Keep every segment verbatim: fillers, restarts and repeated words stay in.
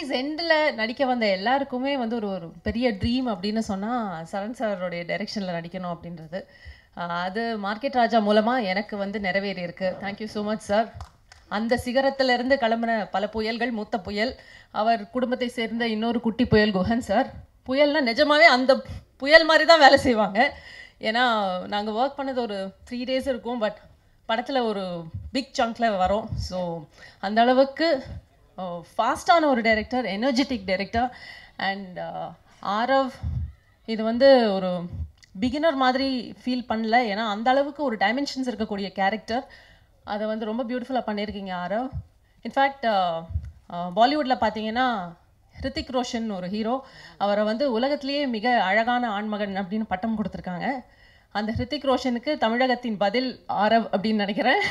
Nineties எண்டில் நடிக்க வந்த எல்லாருக்குமே வந்து ஒரு ஒரு பெரிய ட்ரீம் அப்படின்னு சொன்னால் சரண் சாரோடைய டைரெக்ஷனில் நடிக்கணும் அப்படின்றது. அது மார்க்கெட் ராஜா மூலமாக எனக்கு வந்து நிறைவேறி இருக்கு. Thank you so much sir. அந்த சிகரத்திலிருந்து கிளம்பின பல புயல்கள், மூத்த புயல், அவர் குடும்பத்தை சேர்ந்த இன்னொரு குட்டி புயல் குஹன் சார். புயல்னா நிஜமாவே அந்த புயல் மாதிரி தான் வேலை செய்வாங்க. ஏன்னா நாங்கள் ஒர்க் பண்ணது ஒரு த்ரீ டேஸ் இருக்கும், பட் படத்தில் ஒரு பிக் சங்க்கில் வரோம். ஸோ அந்த அளவுக்கு ஃபாஸ்டான ஒரு director, energetic director. And Aarav இது வந்து ஒரு பிகினர் மாதிரி ஃபீல் பண்ணல, ஏன்னா அந்த அளவுக்கு ஒரு டைமென்ஷன்ஸ் இருக்கக்கூடிய கேரக்டர். அதை வந்து ரொம்ப பியூட்டிஃபுல்லாக பண்ணியிருக்கீங்க ஆரவ். இன்ஃபேக்ட் பாலிவுட்டில் பார்த்தீங்கன்னா ஹிருத்திக் ரோஷன் ஒரு ஹீரோ, அவரை வந்து உலகத்திலேயே மிக அழகான ஆண்மகன் அப்படின்னு பட்டம் கொடுத்துருக்காங்க. அந்த ஹிருத்திக் ரோஷனுக்கு தமிழகத்தின் பதில் ஆரவ் அப்படின்னு நினைக்கிறேன்.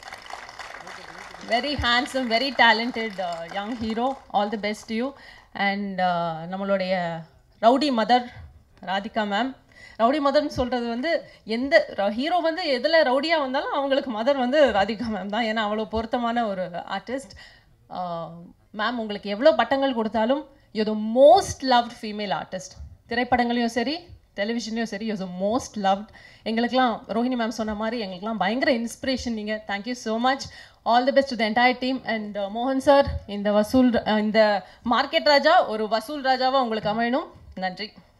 Very handsome, very talented young hero. All the best to you. And நம்மளுடைய rowdy mother Radhika ma'am. Rowdy மதர்னு சொல்கிறது வந்து எந்த ஹீரோ வந்து எதில் ரவுடியாக வந்தாலும் அவங்களுக்கு மதர் வந்து ராதிகா மேம் தான். ஏன்னா அவ்வளோ பொருத்தமான ஒரு ஆர்டிஸ்ட். மேம் உங்களுக்கு எவ்வளோ பட்டங்கள் கொடுத்தாலும் you the most loved female artist. திரைப்படங்களையும் சரி, டெலிவிஷன்லையும் சரி, யூ த மோஸ்ட் லவ்ட். எங்களுக்கெல்லாம் ரோஹிணி மேம் சொன்ன மாதிரி எங்களுக்கெல்லாம் பயங்கர இன்ஸ்பிரேஷன் நீங்கள். Thank you so much. All the best to the entire team. And மோகன் சார், இந்த வசூல் இந்த மார்க்கெட் ராஜா ஒரு வசூல் ராஜாவாக உங்களுக்கு அமையணும். நன்றி.